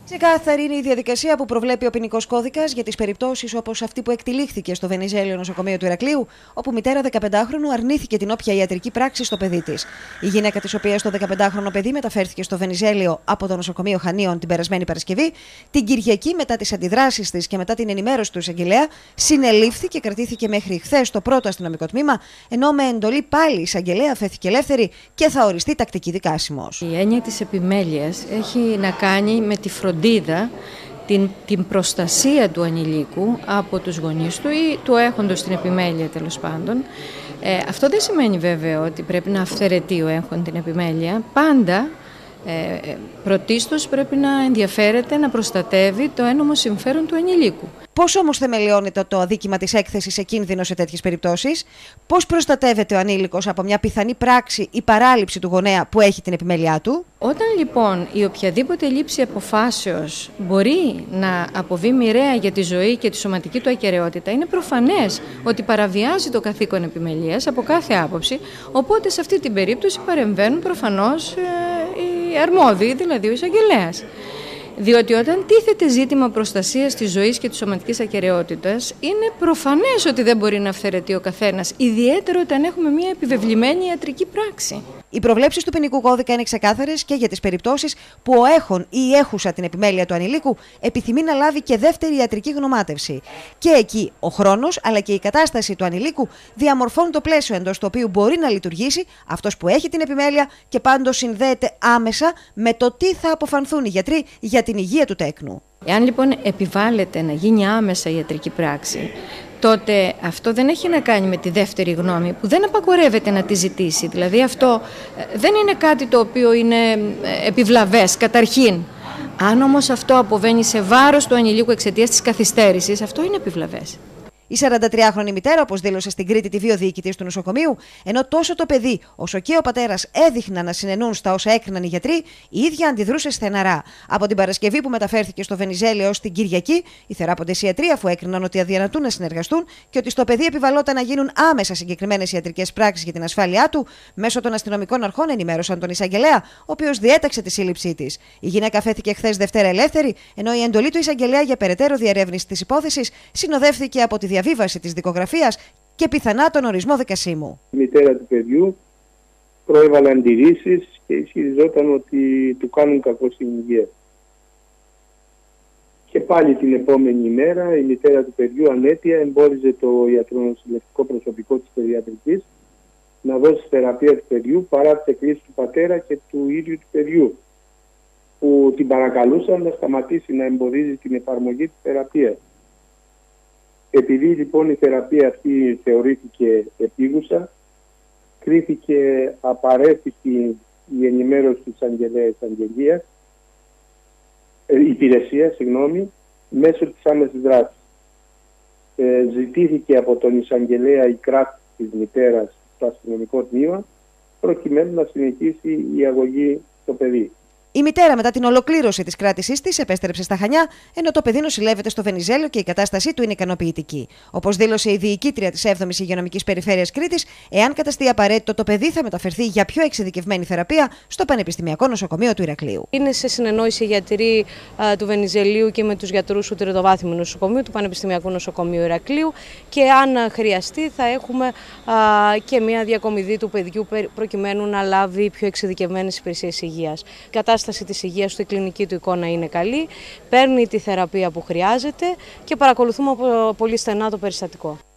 Ξεκάθαρη είναι η διαδικασία που προβλέπει ο ποινικός κώδικας για τις περιπτώσεις όπως αυτή που εκτυλίχθηκε στο Βενιζέλιο νοσοκομείο του Ηρακλείου, όπου μητέρα 15χρονου αρνήθηκε την όποια ιατρική πράξη στο παιδί της. Η γυναίκα της οποίας το 15χρονο παιδί μεταφέρθηκε στο Βενιζέλιο από το νοσοκομείο Χανίων την περασμένη Παρασκευή, την Κυριακή, μετά τις αντιδράσεις της και μετά την ενημέρωση του εισαγγελέα, συνελήφθη και κρατήθηκε μέχρι χθες στο πρώτο αστυνομικό τμήμα, ενώ με εντολή πάλι η εισαγγελέα αφέθηκε ελεύθερη και θα οριστεί τακτική δικάσιμος. Η έννοια της επιμέλειας έχει να κάνει με τη φροντίδα, την προστασία του ανηλίκου από τους γονείς του ή του έχοντος την επιμέλεια, τέλος πάντων. Αυτό δεν σημαίνει βέβαια ότι πρέπει να αυθαιρετεί ο έχον την επιμέλεια. Πάντα πρωτίστως πρέπει να ενδιαφέρεται να προστατεύει το ένομο συμφέρον του ανηλίκου. Πώς όμως θεμελιώνεται το αδίκημα της έκθεσης σε κίνδυνο σε τέτοιες περιπτώσεις? Πώς προστατεύεται ο ανήλικος από μια πιθανή πράξη ή παράληψη του γονέα που έχει την επιμέλειά του? Όταν λοιπόν η οποιαδήποτε λήψη αποφάσεως μπορεί να αποβεί μοιραία για τη ζωή και τη σωματική του ακεραιότητα, είναι προφανές ότι παραβιάζει το καθήκον επιμελείας από κάθε άποψη, οπότε σε αυτή την περίπτωση παρεμβαίνουν προφανώς οι αρμόδιοι, δηλαδή ο εισαγγελέας. Διότι όταν τίθεται ζήτημα προστασίας της ζωής και της σωματικής ακεραιότητας, είναι προφανές ότι δεν μπορεί να αυθαιρετεί ο καθένας, ιδιαίτερα όταν έχουμε μια επιβεβλημένη ιατρική πράξη. Οι προβλέψεις του ποινικού κώδικα είναι ξεκάθαρες και για τις περιπτώσεις που ο έχων ή η έχουσα την επιμέλεια του ανηλίκου επιθυμεί να λάβει και δεύτερη ιατρική γνωμάτευση. Και εκεί ο χρόνος αλλά και η κατάσταση του ανηλίκου διαμορφώνουν το πλαίσιο εντός του οποίου μπορεί να λειτουργήσει αυτός που έχει την επιμέλεια και πάντως συνδέεται άμεσα με το τι θα αποφανθούν οι γιατροί για την υγεία του τέκνου. Εάν λοιπόν επιβάλλεται να γίνει άμεσα ιατρική πράξη, τότε αυτό δεν έχει να κάνει με τη δεύτερη γνώμη που δεν απαγορεύεται να τη ζητήσει. Δηλαδή αυτό δεν είναι κάτι το οποίο είναι επιβλαβές καταρχήν. Αν όμως αυτό αποβαίνει σε βάρος του ανηλίκου εξαιτίας της καθυστέρησης, αυτό είναι επιβλαβές. Η 43χρονη μητέρα, όπως δήλωσε στην Κρήτη τη βιοδιοικητής του νοσοκομείου, ενώ τόσο το παιδί όσο και ο πατέρας έδειχναν να συνενούν στα όσα έκριναν οι γιατροί, η ίδια αντιδρούσε στεναρά. Από την Παρασκευή που μεταφέρθηκε στο Βενιζέλιο ως την Κυριακή, οι θεράποντες ιατροί, αφού έκριναν ότι αδυνατούν να συνεργαστούν και ότι στο παιδί επιβαλόταν να γίνουν άμεσα συγκεκριμένες ιατρικές πράξεις για την ασφάλειά του, μέσω των αστυνομικών αρχών ενημέρωσαν τον εισαγγελέα, ο οποίος διέταξε τη σύλληψή της. Η γυναίκα φέθηκε χθες Δευτέρα ελεύθερη, ενώ η εντολή του εισαγγελέα για περαιτέρω διερεύνηση της υπόθεσης συνοδεύθηκε από τη διαβίβαση της δικογραφίας και πιθανά τον ορισμό δικασίμου. Η μητέρα του παιδιού προέβαλε αντιρρήσεις και ισχυριζόταν ότι του κάνουν κακό στην υγεία. Και πάλι την επόμενη ημέρα η μητέρα του παιδιού ανέτεια εμπόριζε το ιατρονοσηλευτικό προσωπικό της παιδιατρικής να δώσει θεραπεία του παιδιού παρά τις εκκλήσεις του πατέρα και του ίδιου του παιδιού, που την παρακαλούσαν να σταματήσει να εμποδίζει την εφαρμογή της θεραπείας. Επειδή λοιπόν η θεραπεία αυτή θεωρήθηκε επίγουσα, κρίθηκε απαραίτητη η ενημέρωση της υπηρεσίας, μέσω της άμεσης δράσης. Ζητήθηκε από τον εισαγγελέα η κράτηση της μητέρας στο αστυνομικό τμήμα, προκειμένου να συνεχίσει η αγωγή στο παιδί. Η μητέρα, μετά την ολοκλήρωση της κράτησής της, επέστρεψε στα Χανιά, ενώ το παιδί νοσηλεύεται στο Βενιζέλιο και η κατάστασή του είναι ικανοποιητική. Όπως δήλωσε η διοικήτρια της 7ης Υγειονομικής Περιφέρειας Κρήτης, εάν καταστεί απαραίτητο, το παιδί θα μεταφερθεί για πιο εξειδικευμένη θεραπεία στο Πανεπιστημιακό Νοσοκομείο του Ηρακλείου. Είναι σε συνεννόηση οι γιατροί του Βενιζελίου και με τους γιατρούς του τριτοβάθμιου νοσοκομείου, του Πανεπιστημιακού Νοσοκομείου Ηρακλείου, και αν χρειαστεί θα έχουμε και μια διακομιδή του παιδιού προκειμένου να λάβει πιο εξειδικευμένες υπηρεσίες υγείας. Η κατάσταση της υγείας του, η κλινική του εικόνα είναι καλή, παίρνει τη θεραπεία που χρειάζεται και παρακολουθούμε πολύ στενά το περιστατικό.